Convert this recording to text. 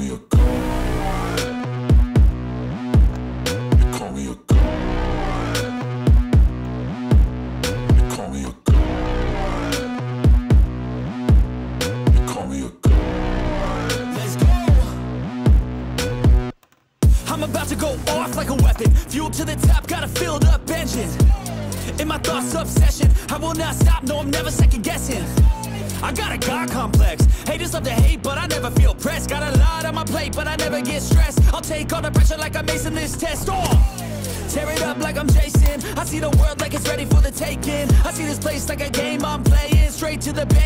me a god. You call me a god. You call me a god. You call me a god. Let's go. I'm about to go off like a weapon. Fuel to the top, got a filled up engine. In my thoughts, obsession. I will not stop, no, I'm never second guessing. I got a God complex. Haters love to hate, but I never feel pressed. Got a lot on my plate, but I never get stressed. I'll take all the pressure like I'm acing this test. Tear it up like I'm Jason. I see the world like it's ready for the taking. I see this place like a game I'm playing. Straight to the bed.